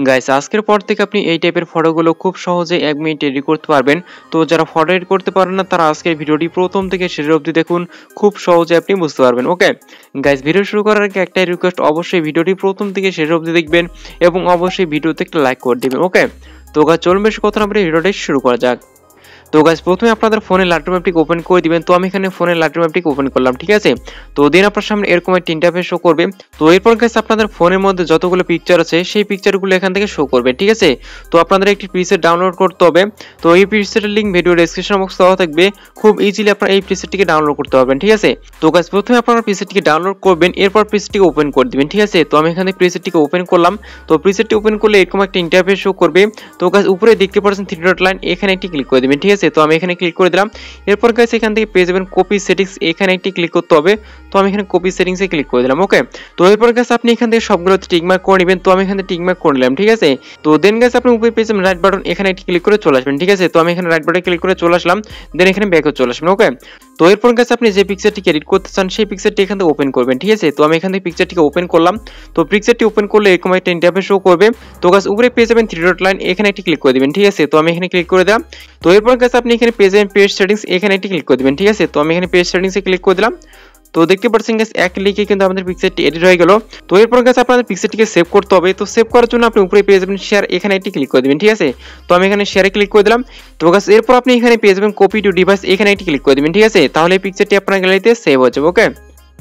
Guys আজকের পর থেকে আপনি এই টাইপের ফটোগুলো খুব সহজে 1 মিনিটে এডিট করতে পারবেন। তো যারা ফটো এডিট করতে পারেন না তারা আজকের ভিডিওটি প্রথম থেকে শেষ অবধি দেখুন, খুব সহজে আপনি বুঝতে পারবেন। ওকে গাইস, ভিডিও শুরু করার আগে একটাই রিকোয়েস্ট, অবশ্যই ভিডিওটি প্রথম থেকে শেষ অবধি দেখবেন এবং অবশ্যই ভিডিওতে একটা লাইক করে দিবেন। ওকে তো গাইস চলুন বেশি কথা না বলে ভিডিওটি শুরু করা যাক। তো গাইস প্রথমে আপনাদের ফোনে লাইটরুম অ্যাপটিকে ওপেন করে দিবেন। তো আমি এখানে ফোনে লাইটরুম অ্যাপটিকে ওপেন করলাম, ঠিক আছে। তো দেন আপনার সামনে এরকম একটা ইন্টারফেস শো করবে। তো এরপর গাইস আপনাদের ফোনের মধ্যে যতগুলো পিকচার আছে সেই পিকচারগুলো এখান থেকে শো করবে, ঠিক আছে। তো আপনাদের একটি প্রিসেট ডাউনলোড করতে হবে। তো এই প্রিসেটের লিংক ভিডিও ডেসক্রিপশন বক্সে দেওয়া থাকবে, খুব ইজিলি আপনারা এই প্রিসেটটিকে ডাউনলোড করতে পারবেন, ঠিক আছে। তো গাইস প্রথমে আপনারা প্রিসেটটিকে ডাউনলোড করবেন, এরপর প্রিসেটটিকে ওপেন করে দিবেন, ঠিক আছে। তো আমি এখানে প্রিসেটটিকে ওপেন করলাম। তো প্রিসেটটি ওপেন করলে এরকম একটা ইন্টারফেস শো করবে। তো গাইস উপরে দেখতে পাচ্ছেন 3 ডট লাইন, এখানে একটি ক্লিক করে দিবেন, ঠিক আছে। তো আমি এখানে ক্লিক করে দিলাম। এরপর গাইস এখান থেকে পেয়ে যাবেন কপি সেটিংস, এখানে একটি ক্লিক করতে হবে। তো আমি এখানে কপি সেটিংসে ক্লিক করে দিলাম। ওকে তো এরপর গাইস আপনি এখান থেকে সবগুলোতে টিক মার্ক করে নেবেন। তো আমি এখানে টিক মার্ক করে নিলাম, ঠিক আছে। তো দেন গাইস আপনি উপরে পেয়ে যাবেন রাইট বাটন, এখানে একটি ক্লিক করে চলে আসবেন, ঠিক আছে। তো আমি এখানে রাইট বাটনে ক্লিক করে চলে আসলাম, দেন এখানে ব্যাকে চলে আসবেন। ওকে তো এরপর গাইস আপনি যে পিকচারটিকে এডিট করতে চান সেই পিকচারটি এখান থেকে ওপেন করবেন, ঠিক আছে। তো আমি এখান থেকে পিকচারটিকে ওপেন করলাম। তো পিকচারটি ওপেন করলে এরকম একটা ইন্টারফেস শো করবে। তো গাইস উপরে পেয়ে যাবেন 3 ডট লাইন, এখানে একটি ক্লিক করে দিবেন, ঠিক আছে। তো আমি এখানে ক্লিক করে দিলাম। তো এরপর গাইস আপনি এখানে পেয়ে যাবেন পেজ সেটিংস, এখানে একটি ক্লিক করে দিবেন, ঠিক আছে। তো আমি এখানে পেজ সেটিংসে ক্লিক করে দিলাম। তো দেখতে পাচ্ছেন গাইস এক ক্লিকে কিন্তু আমাদের পিকচারটি এডিট হয়ে গেল। তো এরপর গাইস আপনাদের পিকচারটিকে সেভ করতে হবে। তো সেভ করার জন্য আপনি উপরে পেয়ে যাবেন শেয়ার, এখানে একটি ক্লিক করে দিবেন, ঠিক আছে। তো আমি এখানে শেয়ারে ক্লিক করে দিলাম। তো গাইস এরপর আপনি এখানে পেয়ে যাবেন কপি টু ডিভাইস, এখানে একটি ক্লিক করে দিবেন, ঠিক আছে। তাহলে এই পিকচারটি আপনার গ্যালারিতে সেভ হয়ে যাবে। ওকে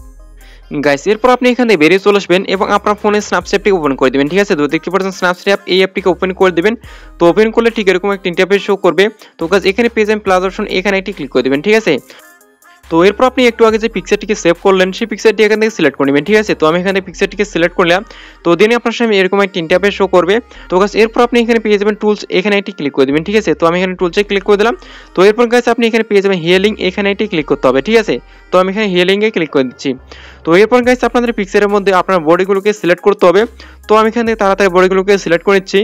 গাইস এরপর আপনি এখান থেকে বেরিয়ে চলে আসবেন এবং আপনার ফোনে স্ন্যাপচ্যাটটি ওপেন করে দিবেন, ঠিক আছে। তো দেখতে পাচ্ছেন স্ন্যাপচ্যাট এই অ্যাপটিকে ওপেন করে দিবেন। তো ওপেন করলে ঠিক এরকম একটা ইন্টারফেস শো করবে। তো গাইস এখানে পেয়ে যাবেন প্লাস অপশন, এখানে একটি ক্লিক করে দিবেন, ঠিক আছে। তো এরপর আপনি একটু আগে যে পিকচারটিকে সেভ করলেন সেই পিকচারটি এখান থেকে সিলেক্ট করে নেবেন, ঠিক আছে। তো আমি এখান থেকে পিকচারটিকে সিলেক্ট করলাম। তো দেন আপনার সামনে এরকম একটা ইন্টারফেস শো করবে। তো গাইস এরপর আপনি এখানে পেয়ে যাবেন টুলস, এখানে একটি ক্লিক করে দিবেন, ঠিক আছে। তো আমি এখানে টুলসে ক্লিক করে দিলাম। তো এরপর গাইস আপনি এখানে পেয়ে যাবেন হিয়ালিং, এখানে একটি ক্লিক করতে হবে, ঠিক আছে। তো আমি এখানে হিয়ালিং এ ক্লিক করে দিচ্ছি। তো এরপর গাইস আপনাদের পিকচারের মধ্যে আপনার বডিগুলোকে সিলেক্ট করতে হবে। তো আমি এখান থেকে তাড়াতাড়ি বডিগুলোকে সিলেক্ট করে নিচ্ছি।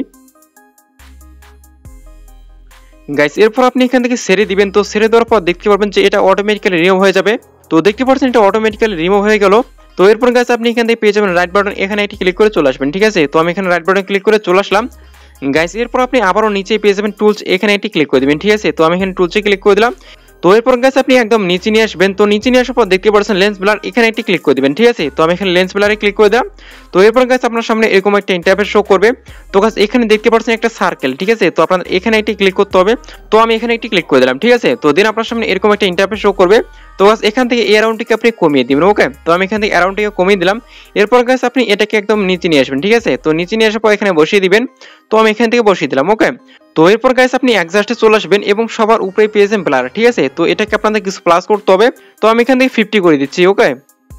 গাইস এরপর আপনি এখান থেকে ছেড়ে দিবেন। তো ছেড়ে দেওয়ার পর দেখতে পারবেন যে এটা অটোমেটিক্যালি রিমুভ হয়ে যাবে। তো দেখতে পাচ্ছেন এটা অটোমেটিক্যালি রিমুভ হয়ে গেল। তো এরপর গাইস আপনি এখান থেকে পেয়ে যাবেন রাইট বাটন, এখানে একটি ক্লিক করে চলে আসবেন, ঠিক আছে। তো আমি এখানে রাইট বাটন ক্লিক করে চলে আসলাম। গাইস এরপর আপনি আবারও নিচে পেয়ে যাবেন টুলস, এখানে একটি ক্লিক করে দিবেন, ঠিক আছে। তো আমি এখানে টুলসে ক্লিক করে দিলাম। তো এরপর গাইস আপনি একদম নিচে নিয়ে আসবেন। তো নিচে নিয়ে আসার পর দেখতে পাচ্ছেন লেন্স ব্লার, এখানে একটি ক্লিক করে দিবেন, ঠিক আছে। তো আমি এখানে লেন্স ব্লারে ক্লিক করে দিলাম। তো এরপর গাইস আপনার সামনে এরকম একটা ইন্টারফেস শো করবে। তো গাইস এখানে দেখতে পাচ্ছেন একটা সার্কেল, ঠিক আছে। তো আপনাদের এখানে একটি ক্লিক করতে হবে। তো আমি এখানে একটি ক্লিক করে দিলাম, ঠিক আছে। তো দেন আপনার সামনে এরকম একটা ইন্টারফেস শো করবে। তো গাইস এখান থেকে এই অ্যারাউন্ডটিকে আপনি কমিয়ে দিবেন। ওকে তো আমি এখান থেকে অ্যারাউন্ডটিকে কমিয়ে দিলাম। এরপর গাইস আপনি এটাকে একদম নিচে নিয়ে আসবেন, ঠিক আছে। তো নিচে নিয়ে আসার পর এখানে বসিয়ে দিবেন। তো আমি এখান থেকে বসিয়ে দিলাম। ওকে তো এরপর গাইস আপনি অ্যাডজাস্টে চলে আসবেন এবং সবার উপরে পেয়ে যাবেন ব্লার, ঠিক আছে। তো এটাকে আপনাদের কিছু প্লাস করতে হবে। তো আমি এখান থেকে 50 করে দিচ্ছি। ওকে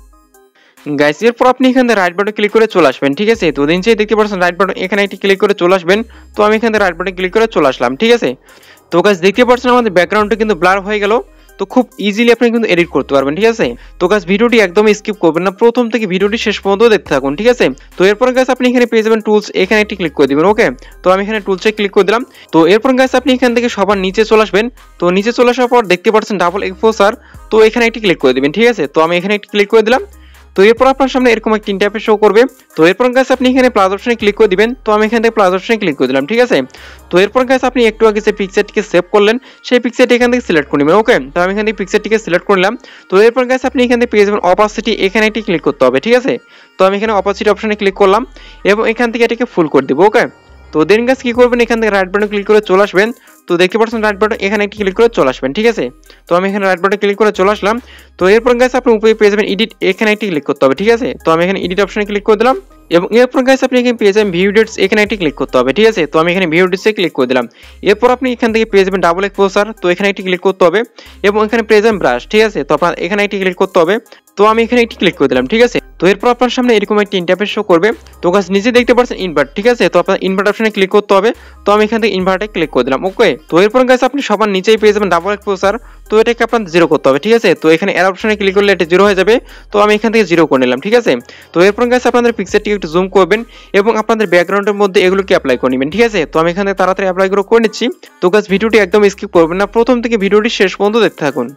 গাইস এরপর আপনি এখান থেকে রাইট বাটন ক্লিক করে চলে আসবেন, ঠিক আছে। তো নিচেই দেখতে পাচ্ছেন রাইট বাটন, এখানে একটি ক্লিক করে চলে আসবেন। তো আমি এখান থেকে রাইট বাটন ক্লিক করে চলে আসলাম, ঠিক আছে। তো গাইস দেখতে পাচ্ছেন আমাদের ব্যাকগ্রাউন্ডটা কিন্তু ব্লার হয়ে গেল। তো খুব ইজিলি আপনি কিন্তু এডিট করতে পারবেন, ঠিক আছে। তো গাইস ভিডিওটি একদম স্কিপ করবেন না, প্রথম থেকে ভিডিওটি শেষ পর্যন্ত দেখতে থাকুন, ঠিক আছে। তো এরপর গাইস আপনি এখানে পেয়ে যাবেন টুলস, এখানে একটি ক্লিক করে দিবেন। ওকে তো আমি এখানে টুলসে ক্লিক করে দিলাম। তো এরপর গাইস আপনি এখান থেকে সবার নিচে চলে আসবেন। তো নিচে চলে আসার পর দেখতে পাচ্ছেন ডাবল এক্সপোজার, তো এখানে একটি ক্লিক করে দিবেন, ঠিক আছে। তো আমি এখানে একটি ক্লিক করে দিলাম। তো এরপর আপনার সামনে এরকম একটা ইন্টারফেস শো করবে। তো এরপর গাইস আপনি এখানে প্লাস অপশনে ক্লিক করে দিবেন। তো আমি এখান থেকে প্লাস অপশনে ক্লিক করে দিলাম, ঠিক আছে। তো এরপর গাইস আপনি একটু আগে যে পিকচারটিকে সেভ করলেন সেই পিকচারটি এখান থেকে সিলেক্ট করে নেবেন। ওকে তো আমি এখান থেকে পিকচারটিকে সিলেক্ট করলাম। তো এরপর গাইস আপনি এখান থেকে পেয়ে যাবেন অপাসিটি, এখানে একটি ক্লিক করতে হবে, ঠিক আছে। তো আমি এখানে অপাসিটি অপশনে ক্লিক করলাম এবং এখান থেকে এটাকে ফুল করে দেব। ওকে তো দেন গাইস কি করবেন, এখান থেকে রাইট বাটন ক্লিক করে চলে আসবেন। তো দেখতে পাচ্ছেন রাইট বাটন, এখানে একটি ক্লিক করে চলে আসবেন, ঠিক আছে। তো আমি এখানে রাইট বাটন ক্লিক করে চলে আসলাম। তো এরপর গাইস আপনি উপরে পেয়ে যাবেন এডিট, এখানে একটি ক্লিক করতে হবে, ঠিক আছে। তো আমি এখানে এডিট অপশনে ক্লিক করে দিলাম এবং এরপর গাইস আপনি এখানে পেয়ে যাবেন ভিউ ডেটস, এখানে একটি ক্লিক করতে হবে, ঠিক আছে। তো আমি এখানে ভিউ ডেটসে ক্লিক করে দিলাম। এরপর আপনি এখান থেকে পেয়ে যাবেন ডাবল এক্সপোজার, তো এখানে একটি ক্লিক করতে হবে এবং এখানে পেয়ে যাবেন ব্রাশ, ঠিক আছে। তো আপনার এখানে একটি ক্লিক করতে হবে। তো আমি এখানে একটি ক্লিক করে দিলাম, ঠিক আছে। তো এরপর আপনার সামনে এরকম একটা ইন্টারফেস শো করবে। তো গাইস নিচে দেখতে পাচ্ছেন ইনভার্ট, ঠিক আছে। তো আপনার ইনভার্ট অপশনে ক্লিক করতে হবে। তো আমি এখান থেকে ইনভার্টে ক্লিক করে দিলাম। ওকে তো এরপর গাইস আপনি সবার নিচেই পেয়ে যাবেন ডাবল এক্সপোজার, তো এটাকে আপনাদের 0 করতে হবে, ঠিক আছে। তো এখানে এর অপশনে ক্লিক করলে এটা 0 হয়ে যাবে। তো আমি এখান থেকে 0 করে নিলাম, ঠিক আছে। তো এরপর গাইস আপনাদের পিকচারটিকে একটু জুম করবেন এবং আপনাদের ব্যাকগ্রাউন্ডের মধ্যে এগুলোকে অ্যাপ্লাই করে নেবেন, ঠিক আছে। তো আমি এখানে তাড়াতাড়ি অ্যাপ্লাই করে নিচ্ছি। তো গাইস ভিডিওটি একদম স্কিপ করবেন না, প্রথম থেকে ভিডিওটি শেষ পর্যন্ত দেখতে থাকুন।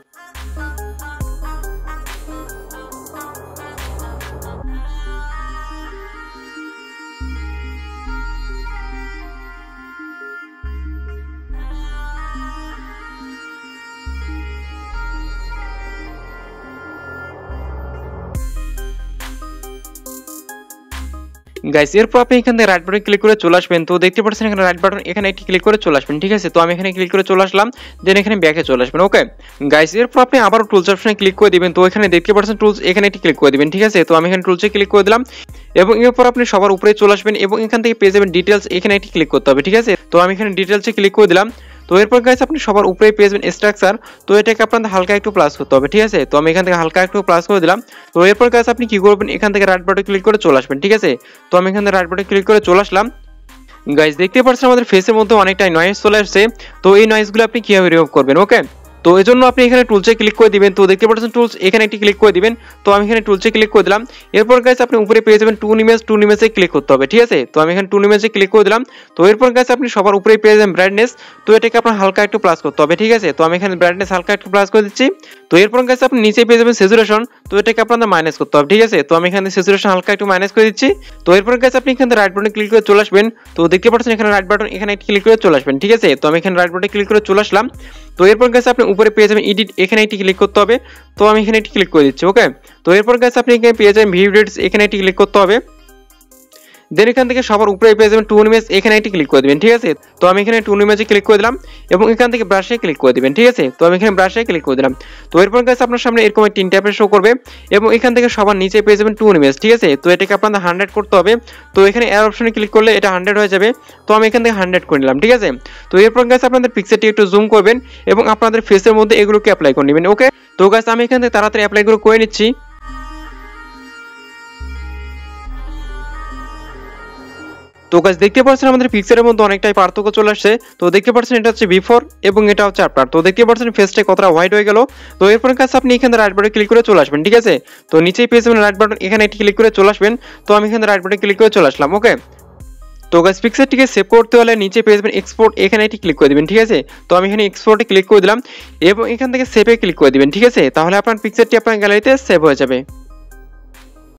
গাইস এরপর আপনি এখান থেকে রাইট বাটন ক্লিক করে চলে আসবেন। তো দেখতে পাচ্ছেন এখানে রাইট বাটন, এখানে একটি ক্লিক করে চলে আসবেন, ঠিক আছে। তো আমি এখানে ক্লিক করে চলে আসলাম, দেন এখানে ব্যাকে চলে আসবেন। ওকে গাইস এরপর আপনি আবারও টুলস অপশনে ক্লিক করে দিবেন। তো এখানে দেখতে পাচ্ছেন টুলস, এখানে একটি ক্লিক করে দিবেন, ঠিক আছে। তো আমি এখানে টুলসে ক্লিক করে দিলাম এবং এরপর আপনি সবার উপরে চলে আসবেন এবং এখান থেকে পেয়ে যাবেন ডিটেলস, এখানে একটি ক্লিক করতে হবে, ঠিক আছে। তো আমি এখানে ডিটেলসে ক্লিক করে দিলাম। তো এরপর গাইস আপনি সবার উপরে পেয়ে যাবেন স্ট্রাকচার। তো এটাকে আপনাদের হালকা একটু প্লাস করতে হবে, ঠিক আছে। তো আমি এখান থেকে হালকা একটু প্লাস করে দিলাম। তো এরপর গাইস আপনি কি করবেন, এখান থেকে রাইট বাটন ক্লিক করে চলে আসবেন, ঠিক আছে। তো আমি এখান থেকে রাইট বাটন ক্লিক করে চলে আসলাম। গাইস দেখতে পাচ্ছেন আমাদের ফেসের মধ্যে অনেকটাই নয়েজ চলে আসছে। তো এই নয়েজগুলো আপনি কিভাবে রিমুভ করবেন, ওকে। তো এই জন্য আপনি এখানে টুলসে ক্লিক করে দিবেন। তো দেখতে পাচ্ছেন টুলস, এখানে একটি ক্লিক করে দিবেন। তো আমি এখানে টুলসে ক্লিক করে দিলাম। এরপর গাইস আপনি উপরে পেয়ে যাবেন টুল ইমেজে ক্লিক করতে হবে, ঠিক আছে। তো আমি এখানে টুল ইমেজে ক্লিক করে দিলাম। তো এরপর গাইস আপনি সবার উপরে পেয়ে যাবেন ব্রাইটনেস। তো এটাকে আপনার হালকা একটু প্লাস করতে হবে, ঠিক আছে। তো আমি এখানে ব্রাইটনেস হালকা একটু প্লাস করে দিচ্ছি। তো এরপর গাইস আপনি নিচে পেয়ে যাবেন স্যাচুরেশন। তো এটাকে আপনাদের মাইনাস করতে হবে, ঠিক আছে। তো আমি এখানে স্যাচুরেশন হালকা একটু মাইনাস করে দিচ্ছি। তো এরপর গাইস আপনি এখানে রাইট বাটন ক্লিক করে চলে আসবেন। তো দেখতে পাচ্ছেন এখানে রাইট বাটন, এখানে একটি ক্লিক করে চলে আসবেন, ঠিক আছে। তো আমি এখানে রাইট বাটন ক্লিক করে চলে আসলাম। তো এরপর গাইস আপনি উপরে পেয়ে যাবেন এডিট, এখানে একটি ক্লিক করতে হবে। তো আমি এখানে একটি ক্লিক করে দিচ্ছি, ওকে। তো এরপর গাইস আপনি এখানে পেয়ে যাবেন ভিউ ডেটস, এখানে একটি ক্লিক করতে হবে। দেন এখান থেকে সবার উপরে পেয়ে যাবেন টুল ইমেজ, এখানে একটি ক্লিক করে দিবেন, ঠিক আছে। তো আমি এখানে টুল ইমেজে ক্লিক করে দিলাম এবং এখান থেকে ব্রাশে ক্লিক করে দিবেন, ঠিক আছে। তো আমি এখানে ব্রাশে ক্লিক করে দিলাম। তো এরপর গাইস আপনার সামনে এরকম একটি ইন্টারফেস শো করবে এবং এখান থেকে সবার নিচে পেয়ে যাবেন টুল ইমেজ, ঠিক আছে। তো এটাকে আপনাদের 100 করতে হবে। তো এখানে এর অপশনে ক্লিক করলে এটা 100 হয়ে যাবে। তো আমি এখান থেকে 100 করে নিলাম, ঠিক আছে। তো এরপর গাইস আপনাদের পিকচারটি একটু জুম করবেন এবং আপনাদের ফেসের মধ্যে এগুলোকে অ্যাপ্লাই করে নেবেন, ওকে। তো গাইস আমি এখান থেকে তাড়াতাড়ি অ্যাপ্লাইগুলো করে নিচ্ছি। তো গাইস দেখতে পাচ্ছেন আমাদের পিকচারের মধ্যে অনেকটাই পার্থক্য চলে আসছে। তো দেখতে পাচ্ছেন এটা হচ্ছে বিফোর এবং এটা হচ্ছে আফটার। তো দেখতে পাচ্ছেন ফেসটা কতটা হোয়াইট হয়ে গেল। তো এরপর কাছে আপনি এখানে রাইট বাটন ক্লিক করে চলে আসবেন, ঠিক আছে। তো নিচেই পেয়ে যাবেন রাইট বাটন, এখানে একটি ক্লিক করে চলে আসবেন। তো আমি এখানে রাইট বাটন ক্লিক করে চলে আসলাম, ওকে। তো গাইস পিকচারটিকে সেভ করতে হলে নিচে পেয়ে যাবেন এক্সপোর্ট, এখানে একটি ক্লিক করে দিবেন, ঠিক আছে। তো আমি এখানে এক্সপোর্টে ক্লিক করে দিলাম এবং এখান থেকে সেভে ক্লিক করে দিবেন, ঠিক আছে। তাহলে আপনার পিকচারটি আপনার গ্যালারিতে সেভ হয়ে যাবে।